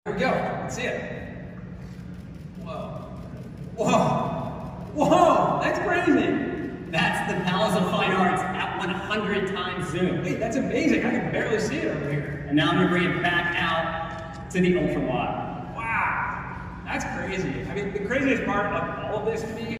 Here we go. Let's see it. Whoa. Whoa. Whoa. That's crazy. That's the Palace of Fine Arts at 100 times zoom. Hey, that's amazing. I can barely see it over here. And now I'm going to bring it back out to the ultra wide. Wow. That's crazy. I mean, the craziest part of all of this to me